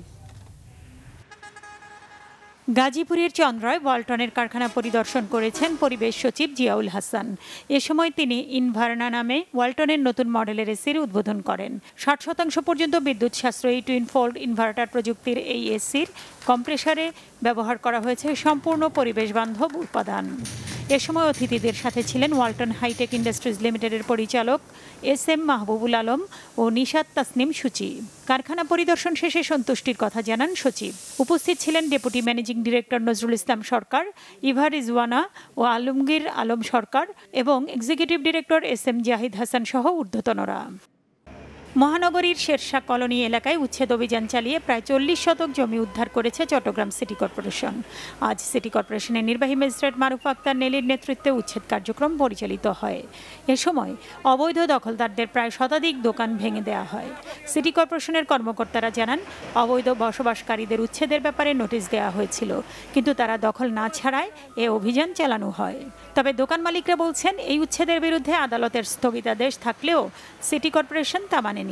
গাজীপুরের চন্দ্রায় ওয়ালটনের কারখানা পরিদর্শন করেছেন পরিবেশ সচিব জিয়াউল হাসান। এ সময় তিনি ইনভার্না নামে ওয়ালটনের নতুন মডেলের এসির উদ্বোধন করেন। 60% পর্যন্ত বিদ্যুৎ সাশ্রয়ী টুইন ফোল্ড ইনভার্টার প্রযুক্তির এই এসির কম্প্রেসারে ব্যবহার করা হয়েছে সম্পূর্ণ পরিবেশ বান্ধব উপাদান। এ সময় অতিথিদের সাথে ছিলেন ওয়ালটন হাইটেক ইন্ডাস্ট্রিজ লিমিটেডের পরিচালক SM মাহবুবুল আলম ও নিশাত তাসনিম সূচি। কারখানা পরিদর্শন শেষে সন্তুষ্টির কথা জানান সচিব। উপস্থিত ছিলেন deputy managing director Nazrul Islam Sarkar, Eva Rizwana ও আলমগীর আলম সরকার এবং executive director SM Zahid Hasan সহ ঊর্ধ্বতনরা। মহানগরীর শেরশাহ কলোনি এলাকায় উচ্ছেদ অভিযান চালিয়ে প্রায় 40 শতক জমি উদ্ধার করেছে চট্টগ্রাম সিটি কর্পোরেশন। আজ সিটি কর্পোরেশনের নির্বাহী ম্যাজিস্ট্রেট মারুফ আক্তার নেলির নেতৃত্বে উচ্ছেদ কার্যক্রম পরিচালিত হয়। এ সময় অবৈধ দখলদারদের প্রায় শতাধিক দোকান ভেঙে দেওয়া হয়। সিটি কর্পোরেশনের কর্মকর্তারা জানান, অবৈধ বসবাসকারীদের উচ্ছেদের ব্যাপারে নোটিশ দেওয়া হয়েছিল, কিন্তু তারা দখল না ছাড়ায় এ অভিযান চালানো হয়। তবে দোকান মালিকরা বলছেন, এই উচ্ছেদের বিরুদ্ধে আদালতের স্থগিতাদেশ থাকলেও সিটি কর্পোরেশন তা মানেনি।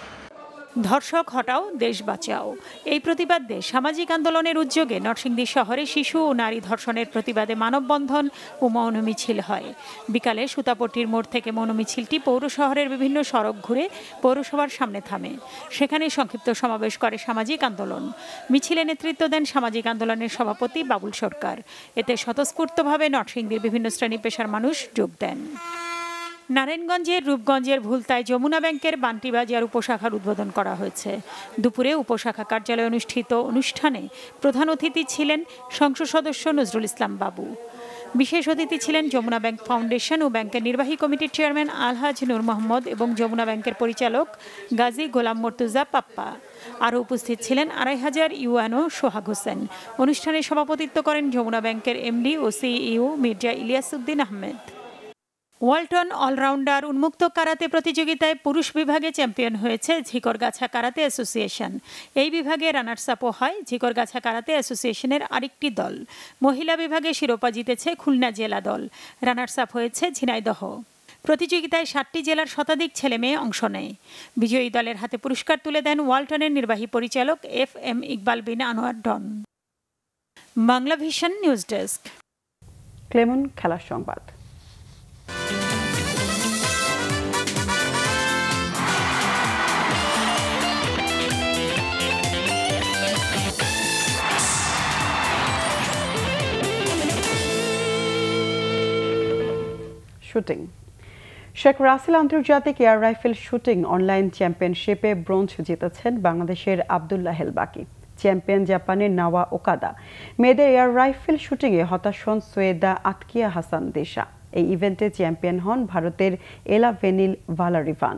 ধর্ষক হটাও, দেশ বাঁচাও, এই প্রতিবাদে সামাজিক আন্দোলনের উদ্যোগে নরসিংদী শহরে শিশু ও নারী ধর্ষণের প্রতিবাদে মানববন্ধন ও মৌন মিছিল হয়। বিকালে সুতাপট্টির মোড় থেকে মৌন মিছিলটি পৌর শহরের বিভিন্ন সড়ক ঘুরে পৌরসভার সামনে থামে। সেখানে সংক্ষিপ্ত সমাবেশ করে সামাজিক আন্দোলন। মিছিলে নেতৃত্ব দেন সামাজিক আন্দোলনের সভাপতি বাবুল সরকার। এতে স্বতঃস্ফূর্তভাবে নরসিংদীর বিভিন্ন শ্রেণী পেশার মানুষ যোগ দেন। নারায়ণগঞ্জের রূপগঞ্জের ভুলতায় যমুনা ব্যাংকের বান্টিবাজার উপশাখার উদ্বোধন করা হয়েছে। দুপুরে উপশাখা কার্যালয়ে অনুষ্ঠিত অনুষ্ঠানে প্রধান অতিথি ছিলেন সংসদ সদস্য নজরুল ইসলাম বাবু। বিশেষ অতিথি ছিলেন যমুনা ব্যাংক ফাউন্ডেশন ও ব্যাংকের নির্বাহী কমিটির চেয়ারম্যান আলহাজ নূর মোহাম্মদ এবং যমুনা ব্যাংকের পরিচালক গাজী গোলাম মর্তুজা পাপ্পা। আরও উপস্থিত ছিলেন 2500 ইউএনও সোহাগ হোসেন। অনুষ্ঠানে সভাপতিত্ব করেন যমুনা ব্যাংকের MD ও CEO মির্জা ইলিয়াস উদ্দিন আহমেদ। ওয়ালটন অলরাউন্ডার উন্মুক্ত কারাতে প্রতিযোগিতায় পুরুষ বিভাগে চ্যাম্পিয়ন হয়েছে ঝিকরগাছা কারাতে অ্যাসোসিয়েশন। এই বিভাগে রানার্স আপও হয় ঝিকরগাছা কারাতে অ্যাসোসিয়েশনের আরেকটি দল। মহিলা বিভাগে শিরোপা জিতেছে খুলনা জেলা দল, রানার্স আপ হয়েছে ঝিনাইদহ। প্রতিযোগিতায় 7টি জেলার শতাধিক ছেলে মেয়ে অংশ নেয়। বিজয়ী দলের হাতে পুরস্কার তুলে দেন ওয়ালটনের নির্বাহী পরিচালক FM Iqbal Bin Anwar Don. Bangla Vision news desk. ক্লেমন খেলার সংবাদ। শুটিং শেখ রাসেল আন্তর্জাতিক এয়ার রাইফেল শুটিং অনলাইন চ্যাম্পিয়নশিপে ব্রোঞ্জ জিতেছেন বাংলাদেশের আব্দুল্লাহ হেল বাকি। চ্যাম্পিয়ন জাপানের নাওয়া ওকাদা। মেয়েদের এয়ার রাইফেল শুটিংয়ে হতাশ হন সৈয়দা আতকিয়া হাসান দেশা। এই ইভেন্টে চ্যাম্পিয়ন হন ভারতের এলাভেনিল ভালারিভান।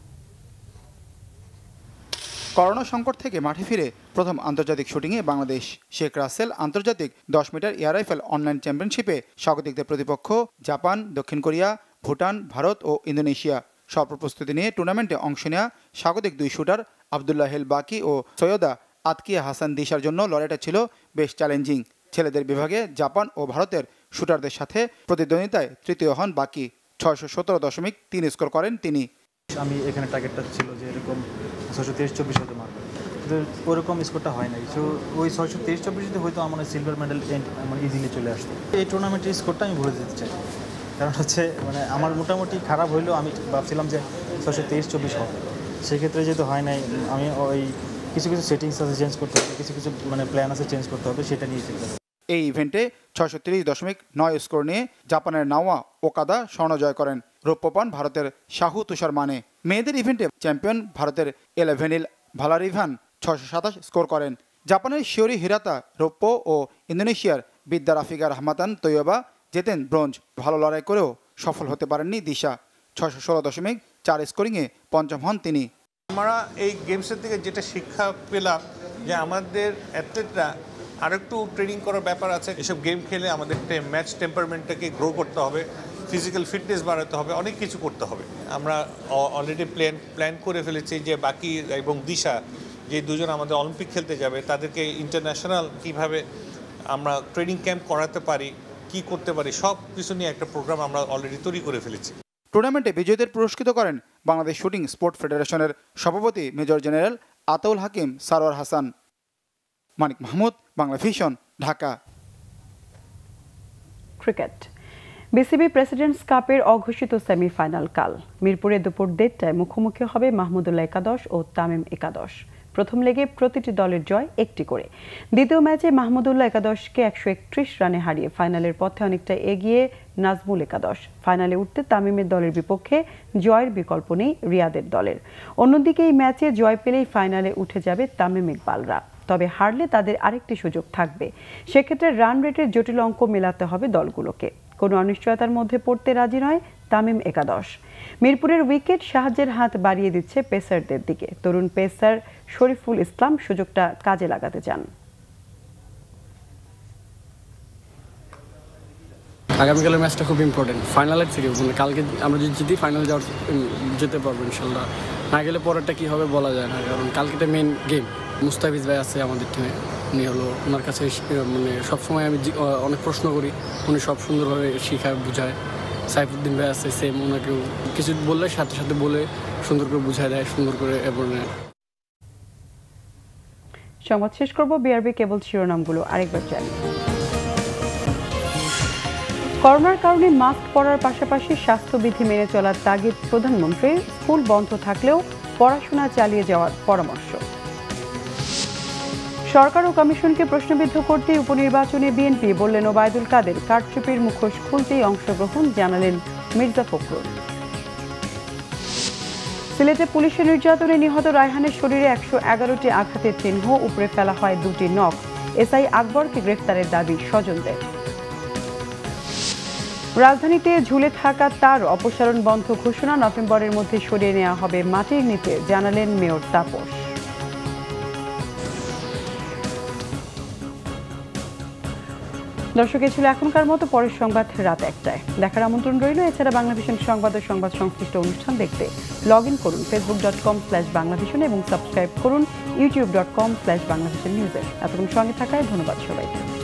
করোনা সংকট থেকে মাঠে ফিরে প্রথম আন্তর্জাতিক শুটিংয়ে বাংলাদেশ। শেখ রাসেল আন্তর্জাতিক 10 মিটার এয়ার রাইফেল অনলাইন চ্যাম্পিয়নশিপে স্বাগতিকদের প্রতিপক্ষ জাপান, দক্ষিণ কোরিয়া, ভুটান, ভারত ও ইন্দোনেশিয়া। স্বল্প প্রস্তুতি নিয়ে টুর্নামেন্টে অংশ নেওয়া স্বাগতিক 2 শুটার আব্দুল্লাহ হেল বাকি ও সৈয়দা আতকিয়া হাসান দিশার জন্য লড়াইটা ছিল বেশ চ্যালেঞ্জিং। ছেলেদের বিভাগে জাপান ও ভারতের শুটারদের সাথে প্রতিদ্বন্দ্বিতায় তৃতীয় হন বাকি। 617.3 স্কোর করেন তিনি। আমি এখানে টার্গেটটা ছিল যে এরকম 623-24 হতে মারবো, কিন্তু ওরকম স্কোরটা হয় নাই। সো ওই 623-24 যদি হয়তো আমার সিলভার মেডেল আমার ইজিলি চলে আসতো। এই টুর্নামেন্টের স্কোরটা আমি ভুলে যেতে চাই, কারণ হচ্ছে মানে আমার মোটামুটি খারাপ হইলেও আমি ভাবছিলাম যে 623-24 হবে। সেক্ষেত্রে যেহেতু হয় নাই, আমি ওই কিছু সেটিংস আছে চেঞ্জ করতে হবে, কিছু মানে প্ল্যান আছে চেঞ্জ করতে হবে, সেটা নিয়ে চিন্তা। এই ইভেন্টে 630.9 স্কোর নিয়ে জাপানের নাওয়া ওকাদা স্বর্ণ জয় করেন। রৌপ্য পান ভারতের শাহু তুষার মানে। মেয়েদের ইভেন্টে চ্যাম্পিয়ন ভারতের এলাভেনিল ভালারিভান 627 স্কোর করেন। জাপানের শিওরি হিরাতা রৌপ্য ও ইন্দোনেশিয়ার বিদ্যা রাফিকা রহমাতান তৈয়বা জেতেন ব্রোঞ্জ। ভালো লড়াই করেও সফল হতে পারেননি দিশা। 616.4 স্কোরিংয়ে পঞ্চম হন তিনি। আমরা এই গেমসের থেকে যেটা শিক্ষা পেলাম যে আমাদের অ্যাথলেটরা আরেকটু ট্রেনিং করার ব্যাপার আছে। এসব গেম খেলে আমাদের ম্যাচ টেম্পারমেন্টটাকে গ্রো করতে হবে, ফিজিক্যাল ফিটনেস বাড়াতে হবে, অনেক কিছু করতে হবে। আমরা অলরেডি প্ল্যান করে ফেলেছি যে বাকি এবং দিশা যে দুজন আমাদের অলিম্পিক খেলতে যাবে তাদেরকে ইন্টারন্যাশনাল কিভাবে আমরা ট্রেনিং ক্যাম্প করাতে পারি, কি করতে পারি, সব কিছু নিয়ে একটা প্রোগ্রাম আমরা অলরেডি তৈরি করে ফেলেছি। টুর্নামেন্টে বিজয়ীদের পুরস্কৃত করেন বাংলাদেশ শুটিং স্পোর্ট ফেডারেশনের সভাপতি major general Ataul Hakim Sarwar Hasan. Manik Mahmud, Bangla vision, Dhaka. Cricket. BCB president's কাপের অঘোষিত সেমিফাইনাল কাল। মিরপুরে দুপুর 1:30টায় মুখোমুখি হবে মাহমুদুল্লাহ একাদশ ও তামিম একাদশ। প্রথম লেগে প্রতিটি দলের জয় একটি করে। দ্বিতীয় ম্যাচে মাহমুদুল্লাহ একাদশকে 131 রানে হারিয়ে ফাইনালের পথে অনেকটা এগিয়ে নাজমুল একাদশ। ফাইনালে উঠতে তামিমের দলের বিপক্ষে জয়ের বিকল্প নেই রিয়াদের দলের। অন্যদিকে এই ম্যাচে জয় পেলেই ফাইনালে উঠে যাবে তামিম ইকবালরা। তবে হারলে তাদের আরেকটি সুযোগ থাকবে। সেক্ষেত্রে রান রেটের জটিল অঙ্ক মেলাতে হবে দলগুলোকে। কোনো অনিশ্চয়তার মধ্যে পড়তে রাজি নয় তামিম একাদশ। মিরপুরের উইকেট সাহায্যের হাত বাড়িয়ে দিচ্ছে পেসারদের দিকে। তরুণ পেসার শরীফুল ইসলাম সুযোগটা কাজে লাগাতে চান। আগামীকালের ম্যাচটা খুব ইম্পর্টেন্ট, ফাইনালের থেকে। মানে কালকে আমরা যদি জিতি ফাইনালে যেতে পারবো ইনশাল্লাহ। না গেলে পরেরটা কী হবে বলা যায় না, কারণ কালকেটা মেন গেম। মুস্তাফিজ ভাই আছে আমাদের টিমে, উনি হলো ওনার কাছে মানে সবসময় আমি অনেক প্রশ্ন করি, উনি সব সুন্দরভাবে শেখায় বুঝায়। সাইফুদ্দিন ভাই আছে সেম, ওনাকেও কিছু বললে সাথে সাথে বলে সুন্দর করে বুঝায় দেয়, সুন্দর করে এবার। সংবাদ শেষ করব বিআরবি কেবল শিরোনামগুলো আরেকবার জানি। করোনার কারণে মাস্ক পরার পাশাপাশি স্বাস্থ্যবিধি মেনে চলার তাগিদ প্রধানমন্ত্রীর। স্কুল বন্ধ থাকলেও পড়াশোনা চালিয়ে যাওয়ার পরামর্শ। সরকার ও কমিশনকে প্রশ্নবিদ্ধ করতে উপনির্বাচনে বিএনপি, বললেন ওবায়দুল কাদের। কারচুপির মুখোশ খুলতেই অংশগ্রহণ, জানালেন মির্জা ফখরুল। সিলেটে পুলিশের নির্যাতনে নিহত রায়হানের শরীরে 111টি আঘাতের চিহ্ন, উপরে ফেলা হয় 2টি নখ। এসআই আকবরকে গ্রেফতারের দাবি স্বজনদের। রাজধানীতে ঝুলে থাকা তার অপসারণ বন্ধ ঘোষণা, নভেম্বরের মধ্যে সরিয়ে নেওয়া হবে মাটির নিচে, জানালেন মেয়র তাপস। দর্শক, ছিল এখনকার মতো। পরের সংবাদ রাত 1টায় দেখার আমন্ত্রণ রইল। এছাড়া বাংলাভিশন সংবাদ ও সংবাদ সংশ্লিষ্ট অনুষ্ঠান দেখতে লগ ইন করুন facebook.com/বাংলাভিশন এবং সাবস্ক্রাইব করুন youtube.com/বাংলাভিশন নিউজে। এতক্ষণ সঙ্গে থাকায় ধন্যবাদ সবাইকে।